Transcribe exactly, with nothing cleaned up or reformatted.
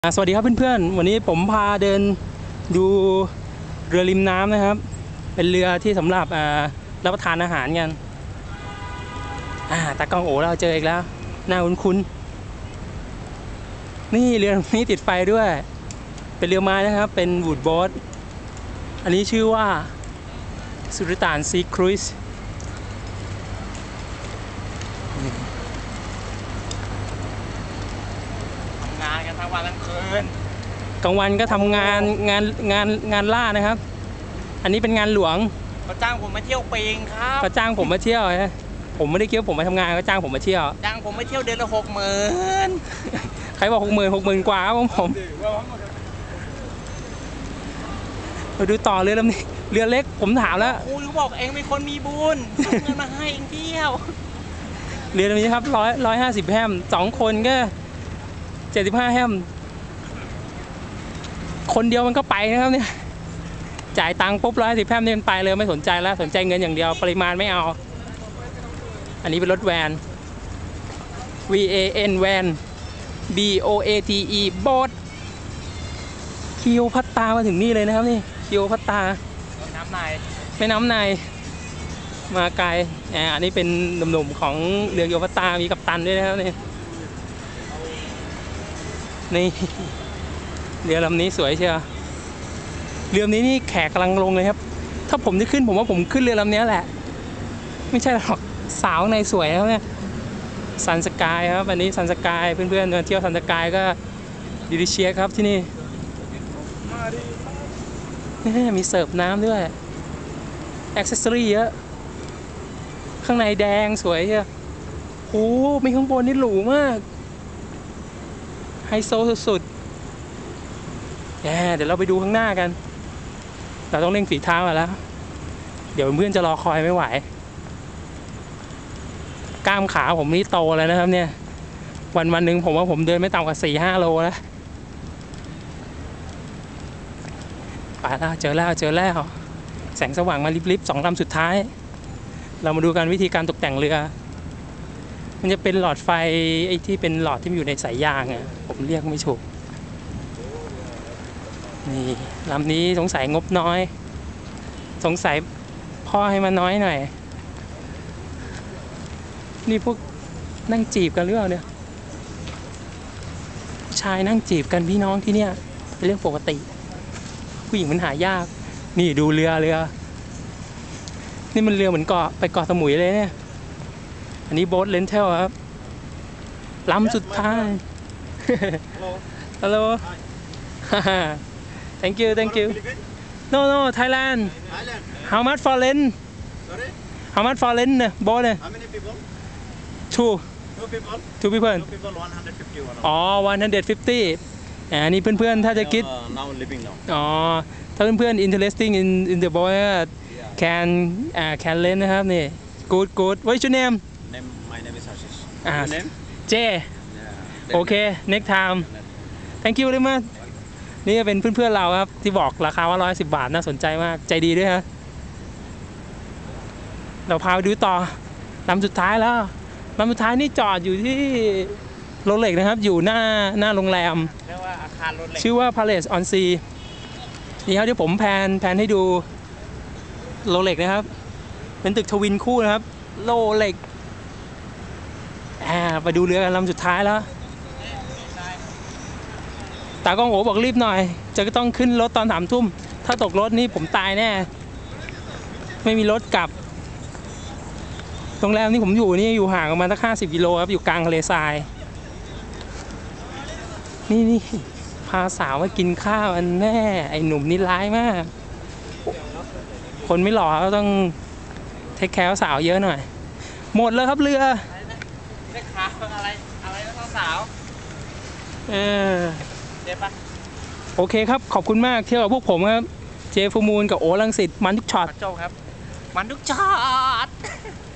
สวัสดีครับเพื่อนๆวันนี้ผมพาเดินดูเรือริมน้ำนะครับเป็นเรือที่สำหรับรับประทานอาหารกันตากล้องโอ๋เราเจออีกแล้วน่าคุ้นๆนี่เรือนี้ติดไฟด้วยเป็นเรือไม้นะครับเป็นวูดโบ๊ทอันนี้ชื่อว่าสุริตานซีครูซงานกันทั้งวันทั้งคืนกลางวันก็ทำงานงานงานงานล่านะครับอันนี้เป็นงานหลวงเขาจ้างผมมาเที่ยวปีงครับเขาจ้างผมมาเที่ยวนะผมไม่ได้คิดว่าผมมาทำงานเขาจ้างผมมาเที่ยวจ้างผมมาเที่ยวเดือนละหกหมื่นใครบอกหกหมื่นหกหมื่นกว่าครับผมมาดูต่อเรือลำนี้เรือเล็กผมถามแล้วครูบอกเองเป็นคนมีบุญเงินมาให้เองเที่ยวเรือลำนี้ครับร้อยร้อยห้าสิบแฮมสองคนก็เจ็ดสิบห้าแฮมคนเดียวมันก็ไปนะครับเนี่ยจ่ายตังค์ปุ๊บร้อยสิบแฮมนี่มันไปเลยไม่สนใจแล้วสนใจเงินอย่างเดียวปริมาณไม่เอาอันนี้เป็นรถแวน V A N แวน B O A T E โบ๊ทคิวพัตตามาถึงนี่เลยนะครับนี่คิวพัตตาน้ำในไม่น้ำในมาไกลอันนี้เป็นหนุ่มๆของเรือคิวพัตตามีกัปตันด้วยนะครับนี่นี่เรือลำนี้สวยเชียวเรือลำนี้นี่แขกกำลังลงเลยครับถ้าผมจะขึ้นผมว่าผมขึ้นเรือลำนี้แหละไม่ใช่หรอกสาวในสวยครับเนี่ยซันสกายครับอันนี้ซันสกายเพื่อนๆมาเที่ยวซันสกายก็ดิลิเชียครับที่นี่นี่มีเสิร์ฟน้ำด้วยแอ็กเซสซอรี่เยอะข้างในแดงสวยเชียวโอ้มีข้างบนนี่หรูมากไฮโซสุดๆเดี๋ยวเราไปดูข้างหน้ากันเราต้องเร่งฝีเท้ามาแล้วเดี๋ยวเพื่อนจะรอคอยไม่ไหวกล้ามขาผมนี่โตแล้วนะครับเนี่ยวันวันหนึ่งผมว่าผมเดินไม่ต่ำกว่าสี่ห้าโลแล้วไปแล้วเจอแล้วเจอแล้วแสงสว่างมาลิบๆสองลำสุดท้ายเรามาดูกันวิธีการตกแต่งเรือมันจะเป็นหลอดไฟไอ้ที่เป็นหลอดที่มันอยู่ในสายยางอ่ะผมเรียกไม่ถูกนี่ลำนี้สงสัยงบน้อยสงสัยพ่อให้มาน้อยหน่อยนี่พวกนั่งจีบกันหรือเปล่าเนี่ยชายนั่งจีบกันพี่น้องที่เนี่ยเป็นเรื่องปกติผู้หญิงมันหายากนี่ดูเรือเรือนี่มันเรือเหมือนเกาะไปเกาะสมุยเลยเนี่ยอันนี้โบ๊ทเรนเทลครับลำสุดท้าย ฮัลโหล thank you thank you no no Thailand how much for rent how much for rent boat how many people two two people two people two people one hundred fiftyอ๋อone hundred fiftyอันนี้เพื่อนๆถ้าจะคิด now living now อ๋อถ้าเพื่อนๆ interesting in in the boat can can rent นะครับนี่ good good what's your name name my name is Ashish อ่า your name เจโอเค next time thank you very much นี่เป็นเพื่อนๆเราครับที่บอกราคาว่าร้อยสิบบาทน่าสนใจมากใจดีด้วยฮะเราพาไปดูต่อลำสุดท้ายแล้วลำสุดท้ายนี่จอดอยู่ที่โรเล็กนะครับอยู่หน้าหน้าโรงแรมเรียกว่าอาคารโรเล็กชื่อว่า Palace on Sea นี่ครับที่ผมแพนแพนให้ดูโรเล็กนะครับเป็นตึกทวินคู่นะครับโรเล็กอ่าไปดูเรือกันลำสุดท้ายแล้วตากล้องโอ๋บอกรีบหน่อยจะต้องขึ้นรถตอนสามทุ่มถ้าตกรถนี่ผมตายแน่ไม่มีรถกลับโรงแรมที่ผมอยู่นี่อยู่ห่างประมาณสักห้าสิบกิโลครับอยู่กลางทะเลทรายนี่นี่พาสาวมากินข้าวอันแน่ไอ้หนุ่มนี่ร้ายมากคนไม่หล่อก็ต้องเทคแคร์สาวเยอะหน่อยหมดแล้วครับเรือได้ข่าวอะไรอะไรนะสาวเออเดี๋ยวปะโอเคครับขอบคุณมากเที่ยวกับพวกผมครับเจฟูมูลกับโอรังสิตมันทุกช็อตโจครับมันทุกช็อต